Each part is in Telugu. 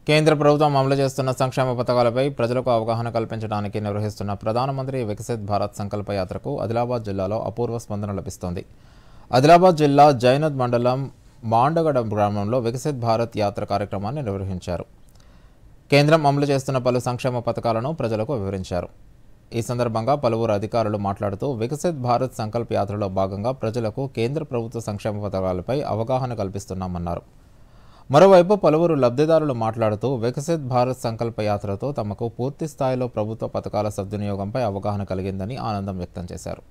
కేంద్ర ప్రభుత్వం అమలు చేస్తున్న సంక్షేమ పథకాలపై ప్రజలకు అవగాహన కల్పించడానికి నిర్వహిస్తున్న ప్రధానమంత్రి వికసిత్ భారత్ సంకల్ప యాత్రకు ఆదిలాబాద్ జిల్లాలో అపూర్వ స్పందన లభిస్తోంది. ఆదిలాబాద్ జిల్లా జైనద్ మండలం మాండగడ గ్రామంలో వికసిత్ భారత్ యాత్ర కార్యక్రమాన్ని నిర్వహించారు. కేంద్రం అమలు చేస్తున్న పలు సంక్షేమ పథకాలను ప్రజలకు వివరించారు. ఈ సందర్భంగా పలువురు అధికారులు మాట్లాడుతూ వికసిత్ భారత్ సంకల్ప యాత్రలో భాగంగా ప్రజలకు కేంద్ర ప్రభుత్వ సంక్షేమ పథకాలపై అవగాహన కల్పిస్తున్నామన్నారు. మరోవైపు పలువురు లబ్ధిదారులు మాట్లాడుతూ వికసిత్ భారత్ సంకల్ప యాత్రతో తమకు పూర్తి స్థాయిలో ప్రభుత్వ పథకాల సద్వినియోగంపై అవగాహన కలిగిందని ఆనందం వ్యక్తం చేశారు.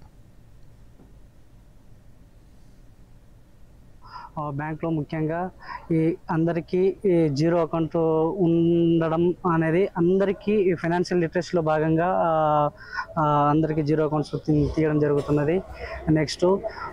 బ్యాంక్లో ముఖ్యంగా ఈ అందరికీ జీరో అకౌంట్ ఉండడం అనేది అందరికీ ఫైనాన్షియల్ లిటరసీలో భాగంగా అందరికీ జీరో అకౌంట్స్ తీయడం జరుగుతున్నది. నెక్స్ట్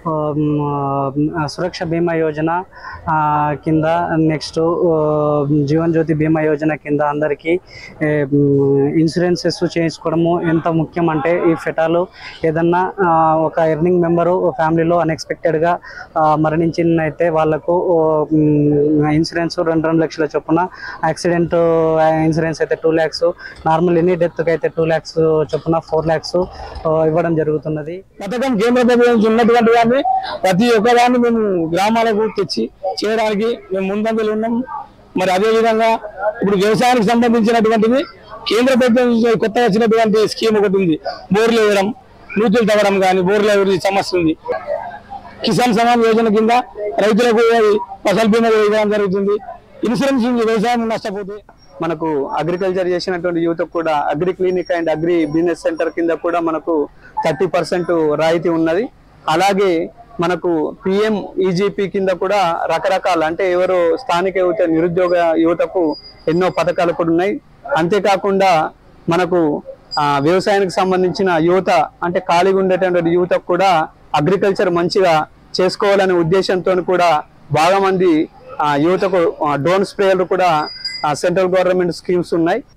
సురక్ష బీమా యోజన కింద, నెక్స్ట్ జీవన్ జ్యోతి బీమా యోజన కింద అందరికీ ఇన్సూరెన్సెస్ చేయించుకోవడము ఎంత ముఖ్యం అంటే, ఈ ఫెటాలు ఏదన్నా ఒక ఎర్నింగ్ మెంబరు ఫ్యామిలీలో అన్ఎక్స్పెక్టెడ్గా మరణించినైతే వాళ్ళకు ఇన్సూరెన్స్ 2 లక్షల చొప్పున, యాక్సిడెంట్ ఇన్సూరెన్స్ అయితే 2 lakhs, నార్మల్ ఎనీ డెత్కి అయితే 2 lakhs చొప్పున 4 lakhs ఇవ్వడం జరుగుతున్నది. పథకం కేంద్ర ప్రభుత్వం ఉన్నటువంటి దాన్ని ప్రతి ఒక్కదాన్ని మేము గ్రామాలకు తెచ్చి చేయడానికి మేము ముందంజలు ఉన్నాం. మరి అదేవిధంగా ఇప్పుడు వ్యవసాయానికి సంబంధించినటువంటిది కేంద్ర ప్రభుత్వం కొత్తగా వచ్చినటువంటి స్కీమ్ ఒకటి ఉంది. బోర్లు వేయడం, నూతులు తవ్వడం కానీ బోర్లు వేయడం సమస్య ఉంది. కిసాన్ సమాన్ యోజన కింద రైతులకు ఫసల్ బీమా వేయడం జరుగుతుంది. ఇన్సూరెన్స్ ఉంది వ్యవసాయం నష్టపోతే. మనకు అగ్రికల్చర్ చేసినటువంటి యువతకు కూడా agri clinic and agri business centre కింద కూడా మనకు 30% రాయితీ ఉన్నది. అలాగే మనకు పిఎం ఈజీపీ కింద కూడా రకరకాల, అంటే ఎవరు స్థానిక యువత నిరుద్యోగ యువతకు ఎన్నో పథకాలు కూడా ఉన్నాయి. అంతేకాకుండా మనకు వ్యవసాయానికి సంబంధించిన యువత, అంటే ఖాళీగా ఉండేటువంటి యువతకు కూడా అగ్రికల్చర్ మంచిగా చేసుకోవాలనే ఉద్దేశంతో కూడా బాగా మంది యువతకు డ్రోన్ స్ప్రేయర్లు కూడా సెంట్రల్ గవర్నమెంట్ స్కీమ్స్ ఉన్నాయి.